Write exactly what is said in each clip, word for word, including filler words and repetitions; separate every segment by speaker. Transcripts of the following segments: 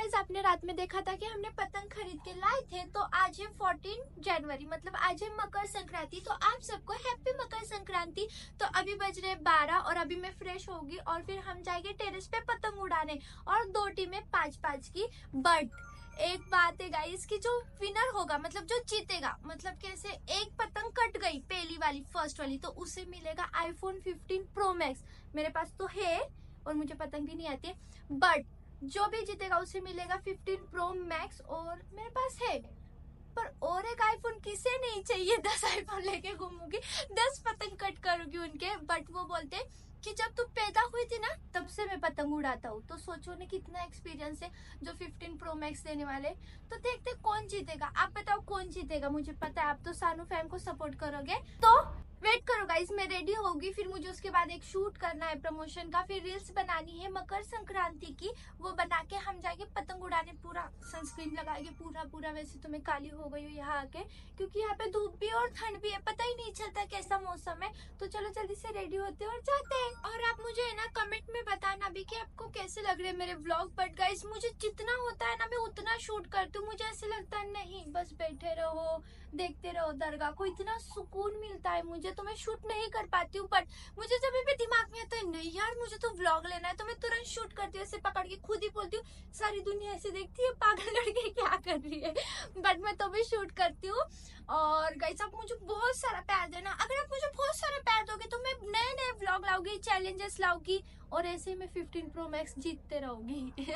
Speaker 1: Guys आपने रात में देखा था कि हमने पतंग खरीद के लाए थे। तो आज है फोर्टीन जनवरी, मतलब आज है मकर संक्रांति। तो आप सबको हैप्पी मकर संक्रांति। तो अभी बज रहे बारह और अभी मैं फ्रेश होगी और फिर हम जाएंगे टेरेस पे पतंग उड़ाने। और दो टीमें पांच पांच की। बट एक बात है गाइस कि जो विनर होगा, मतलब जो जीतेगा, मतलब कैसे, एक पतंग कट गई पहली वाली फर्स्ट वाली, तो उसे मिलेगा आईफोन फिफ्टीन प्रो मैक्स। मेरे पास तो है और मुझे पतंग भी नहीं आती है, बट जो भी जीतेगा उसे मिलेगा फिफ्टीन प्रो मैक्स। और मेरे पास है, पर और एक आईफोन किसे नहीं चाहिए। दस आईफोन लेके घूमूंगी, दस पतंग कट करूंगी उनके। बट वो बोलते कि जब तू पैदा हुई थी ना तब से मैं पतंग उड़ाता हूँ। तो सोचो ना कितना एक्सपीरियंस है जो फिफ्टीन प्रो मैक्स देने वाले। तो देखते कौन जीतेगा। आप बताओ कौन जीतेगा। मुझे पता है आप तो सानू फैम को सपोर्ट करोगे। तो वेट करो गाइस, मैं रेडी होगी, फिर मुझे उसके बाद एक शूट करना है प्रमोशन का, फिर रील्स बनानी है मकर संक्रांति की। वो बना के हम जाएंगे पतंग उड़ाने। पूरा सनस्क्रीन लगाएंगे, पूरा पूरा। वैसे तो मैं काली हो गई हूँ यहाँ आके, क्योंकि यहाँ पे धूप भी और ठंड भी है, पता ही नहीं चलता कैसा मौसम है। तो चलो जल्दी से रेडी होते और जाते हैं। और आप मुझे है ना कमेंट में बताना भी कि आपको कैसे लग रहे हैं मेरे व्लॉग। बट गाइस मुझे जितना होता है ना मैं उतना शूट करती हूँ। मुझे ऐसे लगता है नहीं बस बैठे रहो देखते रहो दरगाह को, इतना सुकून मिलता है मुझे, तो मैं शूट नहीं कर पाती हूँ। बट मुझे जब भी दिमाग में आता है नहीं यार मुझे तो व्लॉग लेना है, तो मैं तुरंत शूट करती हूँ। ऐसे पकड़ के खुद ही बोलती हूँ, सारी दुनिया ऐसे देखती है पागल लड़के क्या कर रही है। बट मैं तो भी शूट करती हूँ। और गाइस आप मुझे बहुत सारा प्यार देना। अगर आप मुझे बहुत सारा प्यार दोगे तो मैं नए नए व्लॉग लाऊंगी, चैलेंजेस लाऊंगी, और ऐसे मैं फिफ्टीन प्रो मैक्स जीतते रहूंगी।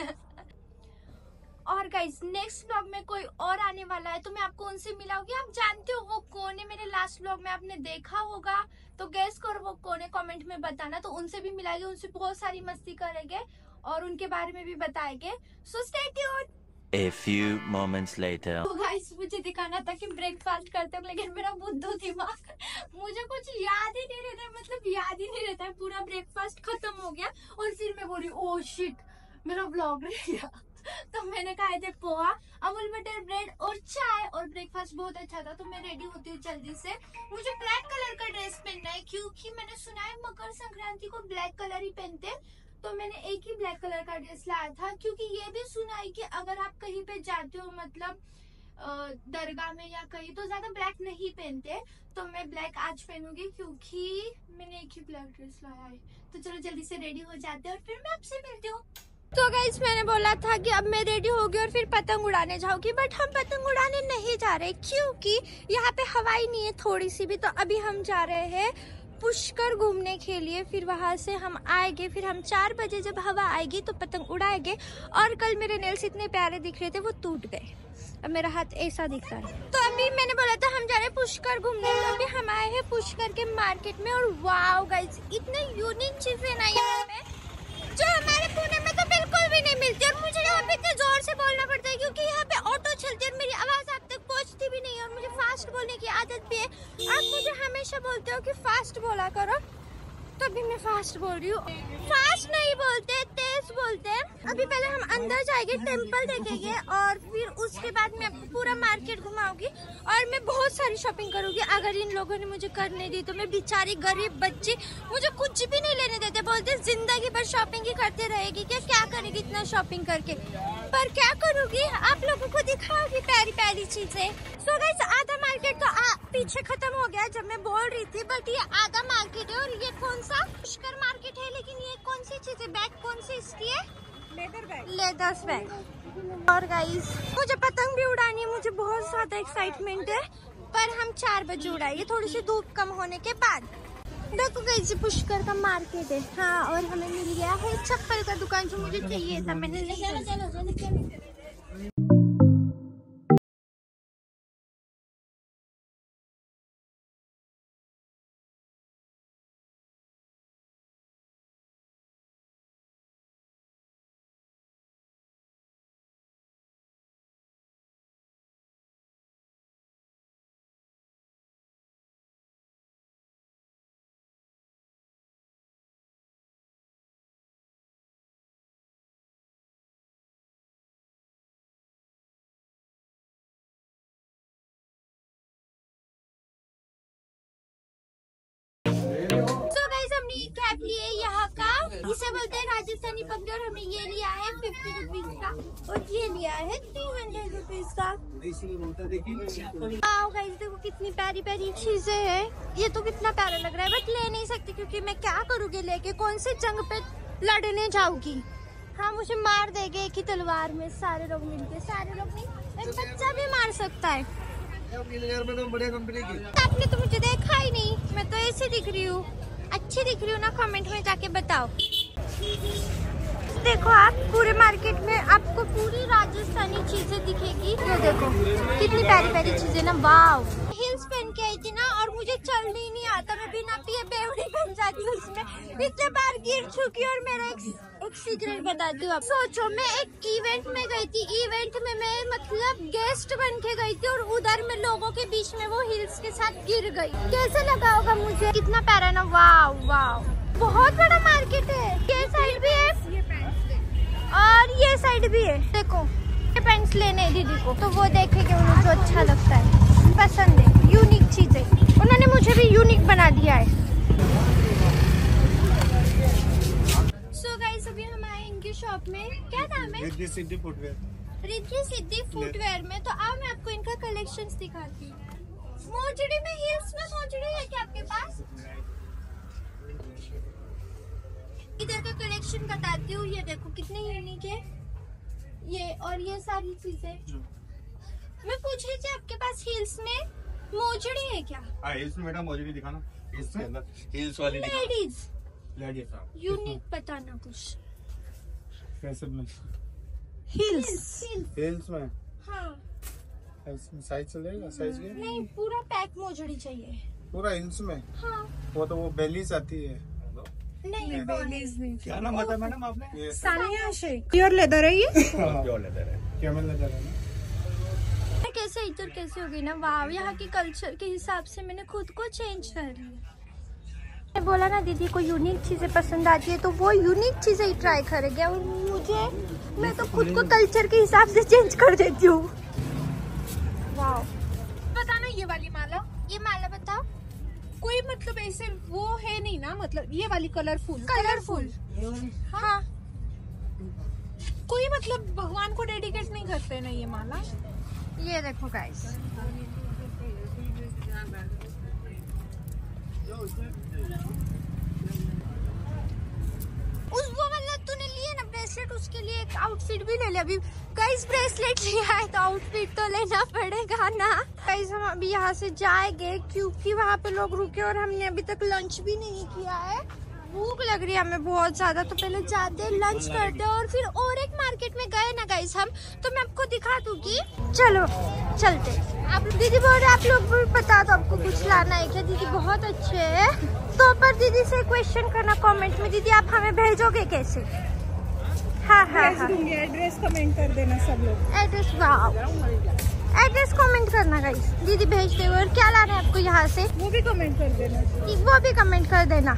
Speaker 1: और गाइस नेक्स्ट व्लॉग में कोई और आने वाला है, तो मैं आपको उनसे मिलाऊंगी। आप जानते हो वो कौन है, मेरे लास्ट व्लॉग में आपने देखा होगा, तो गैस करो वो कौन है, कमेंट में बताना। तो उनसे भी मिलाएंगे, उनसे बहुत सारी मस्ती करेंगे और उनके बारे में भी बताएंगे। So stay tuned.
Speaker 2: A few moments later.
Speaker 1: तो गाइस मुझे दिखाना था कि ब्रेकफास्ट करते हैं, लेकिन मेरा बुद्धू दिमाग मुझे कुछ याद ही नहीं रहता, मतलब याद ही नहीं रहता है। पूरा ब्रेकफास्ट खत्म हो गया और फिर मैं बोली ओह शिट मेरा व्लॉग रह गया। तो मैंने खाए थे पोहा, अमूल बटर ब्रेड और चाय, और ब्रेकफास्ट बहुत अच्छा था। तो मैं रेडी होती हूँ जल्दी से। मुझे ब्लैक कलर का ड्रेस पहनना है, क्योंकि मैंने सुना है मकर संक्रांति को ब्लैक कलर ही पहनते हैं। तो मैंने एक ही ब्लैक कलर का ड्रेस लाया था, क्योंकि ये भी सुना है कि अगर आप कहीं पे जाते हो, मतलब दरगाह में या कहीं, तो ज्यादा ब्लैक नहीं पहनते। तो मैं ब्लैक आज पहनूंगी क्योंकि मैंने एक ही ब्लैक ड्रेस लाया है। तो चलो जल्दी से रेडी हो जाते हैं और फिर मैं आपसे मिलती हूँ। तो गाइस मैंने बोला था कि अब मैं रेडी होगी और फिर पतंग उड़ाने जाऊंगी, बट हम पतंग उड़ाने नहीं जा रहे क्योंकि यहाँ पे हवा ही नहीं है थोड़ी सी भी। तो अभी हम जा रहे हैं पुष्कर घूमने के लिए, फिर वहां से हम आएंगे, फिर हम चार बजे जब हवा आएगी तो पतंग उड़ाएंगे। और कल मेरे नेल्स इतने प्यारे दिख रहे थे वो टूट गए, अब मेरा हाथ ऐसा दिखता है। तो अभी मैंने बोला था हम जा रहे हैं पुष्कर घूमने, तो अभी हम आए हैं पुष्कर के मार्केट में। और वाओ गाइस इतने यूनिक चीजें ना यहाँ पे जो हमारे पुणे में तो बिल्कुल भी नहीं मिलती। और मुझे यहाँ पे इतने जोर से बोलना पड़ता है क्योंकि यहाँ पे ऑटो चलती है और मेरी आवाज आप तक पहुँचती भी नहीं है, और मुझे फास्ट बोलने की आदत भी है। आप मुझे हमेशा बोलते हो कि फास्ट बोला करो, तो अभी मैं फास्ट बोल रही हूँ। फास्ट नहीं बोलते, तेज बोलते हैं। अभी पहले हम अंदर जाएंगे, टेम्पल देखेंगे, और फिर उसके बाद मैं आपको पूरा मार्केट घुमाऊंगी और मैं बहुत सारी शॉपिंग करूंगी। अगर इन लोगों ने मुझे करने दी तो मैं बेचारी गरीब बच्ची, मुझे कुछ भी नहीं लेने देते, बोलते जिंदगी भर शॉपिंग ही करते रहेगी, क्या क्या करेगी इतना शॉपिंग करके। पर क्या करूंगी, आप लोगों को दिखाऊंगी प्यारी प्यारी चीजें। सो गाइस आधा मार्केट तो आ, पीछे खत्म हो गया जब मैं बोल रही थी, बट ये आधा मार्केट है। और ये कौन सा पुष्कर मार्केट है, लेकिन ये कौन सी चीज है, बैग कौन सी इसकी है, लेदर बैग, लेदर्स बैग। और गाइस मुझे पतंग भी उड़ानी है, मुझे बहुत ज्यादा एक्साइटमेंट है, पर हम चार बजे उड़ाएंगे थोड़ी सी धूप कम होने के बाद। देखो गाइस ये पुष्कर का मार्केट है। हाँ और हमें मिल गया है चप्पल का दुकान जो मुझे चाहिए था, मैंने लिया। कैप लिए यहाँ का, इसे बोलते हैं राजस्थानी पगड़ी, और हमने ये लिया है फिफ्टी रुपीज का। और ये गया है थ्री हंड्रेड रुपीज का। आओ गाइस देखो कितनी प्यारी प्यारी चीजें हैं। ये तो कितना प्यारा लग रहा है बट ले नहीं सकती क्योंकि मैं क्या करूँगी लेके, कौन से जंग पे लड़ने जाऊंगी। हाँ मुझे मार देंगे एक ही तलवार में सारे लोग मिलके, सारे लोग नहीं, एक बच्चा भी मार सकता है।
Speaker 3: बढ़िया कंपनी की।
Speaker 1: आपने तो मुझे देखा ही नहीं, मैं तो ऐसे दिख रही हूँ। अच्छी दिख रही हूँ ना, कमेंट में जाके बताओ। देखो आप पूरे मार्केट में आपको पूरी राजस्थानी चीजें दिखेगी। ये देखो कितनी प्यारी प्यारी चीजें ना, वाव। हिल्स पहन के आई थी ना और मुझे चलने ही नहीं आता, मैं बिना पिए बेवड़ी बन जाती हूँ उसमें। इतने बार गिर चुकी और मेरा एक, एक सीक्रेट बताती हूँ आप। सोचो मैं एक इवेंट में गई थी, इवेंट में मैं मतलब गेस्ट बन के गई थी और उधर में लोगों के बीच में वो हिल्स के साथ गिर गई। कैसे लगा होगा मुझे? कितना प्यारा ना, वाव वाव। बहुत बड़ा मार्केट है, ये साइड भी है और ये साइड भी है। देखो ये पैंट्स लेने हैं दीदी को, तो वो देखेंगे उन्हें जो अच्छा लगता है, पसंद है, यूनिक चीजें। उन्होंने मुझे भी यूनिक बना दिया है। सो गाइस अभी हम आए इनकी शॉप में, क्या नाम है?
Speaker 3: रिद्धि सिद्धि फुटवेयर।
Speaker 1: रिद्धि सिद्धि फुटवेयर में। तो आओ मैं आपको इनका कलेक्शंस दिखाती हूँ। मोजड़ी में, हिल्स में मोजड़ी है क्या आपके पास? इधर का कलेक्शन बताती हूँ। ये देखो कितने यूनिक है ये, और ये सारी चीजें। मैं पूछ रही थी आपके पास हिल्स में मोजड़ी है क्या?
Speaker 3: हाँ हिल्स में बेटा मोजड़ी दिखाना, हिल्स के अंदर हिल्स वाली
Speaker 1: लेडीज
Speaker 3: लेडीज
Speaker 1: यूनिक बताना कुछ।
Speaker 3: कैसे में
Speaker 1: हिल्स
Speaker 3: हिल्स में
Speaker 1: हाँ
Speaker 3: साइज चलेगा, साइज के
Speaker 1: नहीं पूरा पैक मोजड़ी चाहिए
Speaker 3: पूरा हिल्स में।
Speaker 1: हाँ
Speaker 3: वो तो वो बेलीज आती है।
Speaker 1: नहीं
Speaker 4: बेलीज नहीं,
Speaker 3: क्या नाम बताया मैडम आपने?
Speaker 4: सानिया शेख। प्योर लेदर है ये।
Speaker 3: प्योर लेदर है, कैमल लेदर है ना।
Speaker 1: कैसे इधर कैसे हो गई ना, वाव। यहाँ के कल्चर के हिसाब से मैंने खुद को चेंज कर लिया। मैं बोला ना दीदी को यूनिक चीजें पसंद आती है तो वो यूनिक चीजें ही ट्राई करेंगे और मुझे, मैं तो खुद को कल्चर के हिसाब से चेंज कर देती हूँ। वाव।
Speaker 4: बताना ये वाली माला,
Speaker 1: ये माला बताओ।
Speaker 4: कोई मतलब ऐसे वो है नहीं ना, मतलब ये वाली कलरफुल
Speaker 1: कलरफुल हाँ।
Speaker 4: कोई मतलब भगवान को डेडिकेट नहीं करते ना ये माला।
Speaker 1: ये देखो गाइस, उस वो वाला तूने लिया ना ब्रेसलेट, उसके लिए एक आउटफिट भी ले लिया। अभी गाइस ब्रेसलेट लिया है तो आउटफिट तो लेना पड़ेगा ना। गाइस हम अभी यहाँ से जाएंगे क्योंकि वहाँ पे लोग रुके और हमने अभी तक लंच भी नहीं किया है। भूख लग रही है हमें बहुत ज्यादा, तो पहले जाते लंच करते और फिर और एक मार्केट में गए ना गाइस हम, तो मैं आपको दिखा दूंगी। चलो चलते। आप दीदी बोल रहे आप लोग भी बता दो आपको कुछ लाना है क्या? दीदी बहुत अच्छे है। तो पर दीदी से क्वेश्चन करना कमेंट में, दीदी आप हमें भेजोगे कैसे? हाँ हाँ हाँ
Speaker 4: एड्रेस कमेंट कर देना सब लोग।
Speaker 1: एड्रेस, वाव एड्रेस कमेंट करना गाइस, दीदी भेज दे। और क्या लाना है आपको यहाँ से
Speaker 4: वो भी कमेंट कर देना,
Speaker 1: वो भी कमेंट कर देना।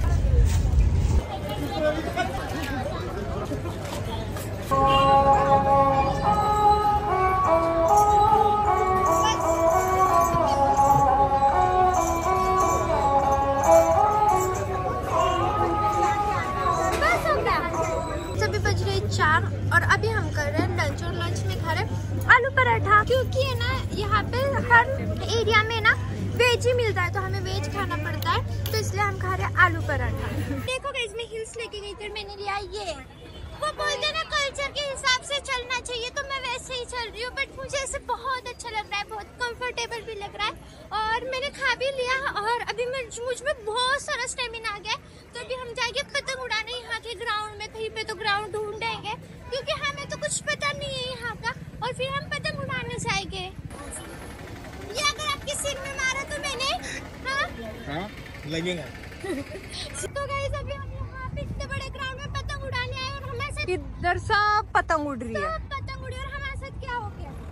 Speaker 1: सभी बज गई चार और अभी हम कर रहे हैं लंच, और लंच में खा रहे हैं आलू पराठा, क्योंकि है ना यहाँ पे हर एरिया में ना वेज ही मिलता है तो हमें वेज खाना पड़ता है, तो इसलिए हम खा रहे हैं आलू पराठा। देखो गाइस मैं हिल्स लेके गई थी, मैंने लिया ये। वो बोलते हैं ना कल्चर के हिसाब से चलना चाहिए, तो मैं वैसे ही चल रही हूँ। बट मुझे ऐसे बहुत अच्छा लग रहा है, बहुत कंफर्टेबल भी लग रहा है। और मैंने खा भी लिया और अभी मैं मुझ में बहुत सारा स्टेमिना आ गया, तो अभी हम जाएंगे पतंग उड़ाने यहाँ के ग्राउंड में। कहीं पे तो ग्राउंड ढूंढेंगे क्योंकि हमें तो कुछ पता नहीं है यहाँ का, और फिर हम पतंग उड़ाने जाएंगे। ये अगर आपके सिर में मारा तो मैंने हाँ
Speaker 3: हाँ लगेगा।
Speaker 1: तो गाइस अभी हम यहाँ पे इतने बड़े ग्राउंड में पतंग उड़ाने आए और हमारे साथ
Speaker 4: इधर सब पतंग उड़ रही है।
Speaker 1: सब पतंग उड़ी और हमारे साथ क्या हो गया?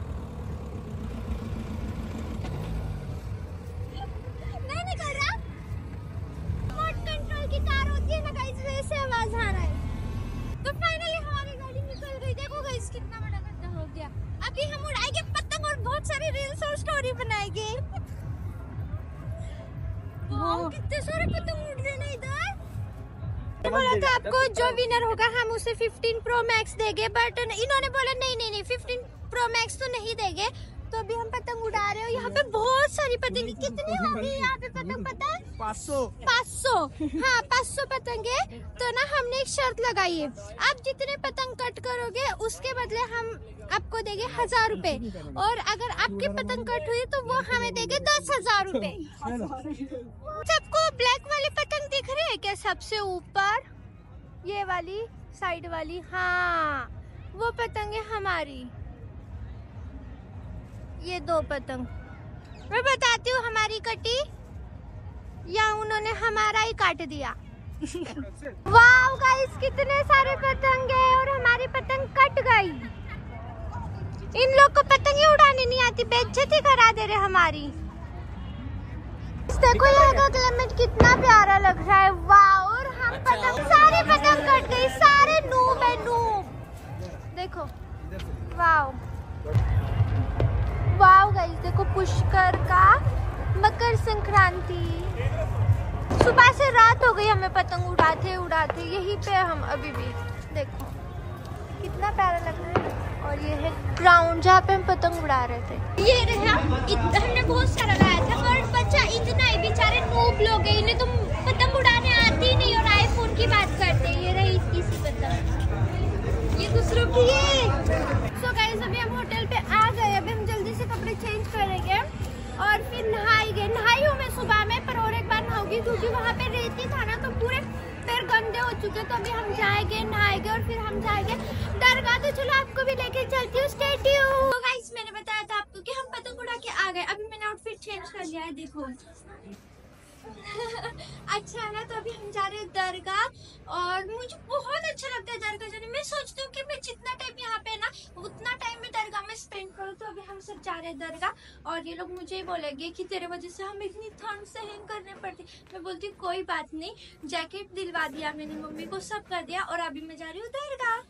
Speaker 1: नहीं निकल रहा। रिमोट कंट्रोल की तार होती है ना गाइस, वैसे आवाज आ रहा है। तो फाइनली हमारी गाड़ी निकल गई। देखो गाइस कितना बड़ा गड्ढा हो गया। अभी हम उड़ाएंगे पतंग और बहुत सारी रील्स और स्टोरी बनाएंगे। वाह कितने सारे पतंग उड़ रहे हैं ना इधर। बोला था आपको जो विनर होगा हम उसे फिफ्टीन प्रो मैक्स देंगे, बट इन्होंने बोला नहीं नहीं नहीं फिफ्टीन प्रो मैक्स तो नहीं देंगे। तो अभी हम पतंग उड़ा रहे हो। यहाँ पे बहुत सारी पतंग, कितनी होगी यहाँ पे पतंग पता है?
Speaker 3: पाँच सौ
Speaker 1: पाँच सौ हाँ पाँच सौ पतंगे। तो ना हमने एक शर्त लगाई है, आप जितने पतंग कट करोगे उसके बदले हम आपको देंगे हजार रुपए, और अगर आपकी पतंग कट हुई तो वो हमें देंगे दस हजार रुपए। सबको ब्लैक वाली पतंग दिख रही है क्या? सबसे ऊपर ये वाली साइड वाली, हाँ वो पतंग है हमारी। ये दो पतंग मैं बताती हूँ हमारी कटी या उन्होंने हमारा ही काट दिया। वाव गाइस, कितने सारे पतंग है और हमारी पतंग कट गई। इन लोग को पतंग ही उड़ाने नहीं आती, बेइज्जती करा दे रहे हमारी। देखो यहाँ का क्लाइमेट कितना प्यारा लग रहा है। वाव, और हम पतंग सारे पतंग कट गई, सारे नूब है नूब। देखो वाव वाव गाइस, देखो पुष्कर का मकर संक्रांति। सुबह से रात हो गई हमें पतंग उड़ाते उड़ाते, यहीं पे हम अभी भी। देखो कितना प्यारा लग रहा है। और ये है ग्राउंड जहाँ पे हम पतंग उड़ा रहे थे। ये रहा, हमने बहुत सारा लाया था पर बच्चा इतना ही, बेचारे नूब लोग हैं, इन्हें तो पतंग उड़ाने आती नहीं और आईफोन की बात करते। ये रही इसकी सी पतंग, ये दूसरों की है। सो गाइस, अभी हम होटल पे आ गए। अभी हम जल्दी से कपड़े चेंज करेंगे और फिर नहाएंगे। नहाई हूँ मैं सुबह में, पर और एक बार नहाऊंगी क्योंकि वहाँ पे रेती था ना, तो पूरे पैर गंदे हो चुके। तो अभी हम जाएंगे, नहाएंगे और फिर हम जाएंगे दरगाह। तो चलो आपको भी लेके चलती हूँ, स्टे ट्यून्ड। तो गाइस, मैंने बताया था आपको कि हम पतंग उड़ा के आ गए। अभी मैंने आउटफिट चेंज कर लिया है, देखो। अच्छा है ना। तो अभी हम जा रहे हैं दरगाह और मुझे बहुत अच्छा लगता है दरगाह जाने। मैं सोचती हूँ कि मैं जितना टाइम यहाँ पे ना उतना टाइम मैं दरगाह में स्पेंड करूँ। तो अभी हम सब जा रहे हैं दरगाह और ये लोग मुझे ही बोलेंगे कि तेरे वजह से हम इतनी ठंड सहन करने पड़ती। मैं बोलती कोई बात नहीं, जैकेट दिलवा दिया मैंने मम्मी को, सब कर दिया और अभी मैं जा रही हूँ दरगाह।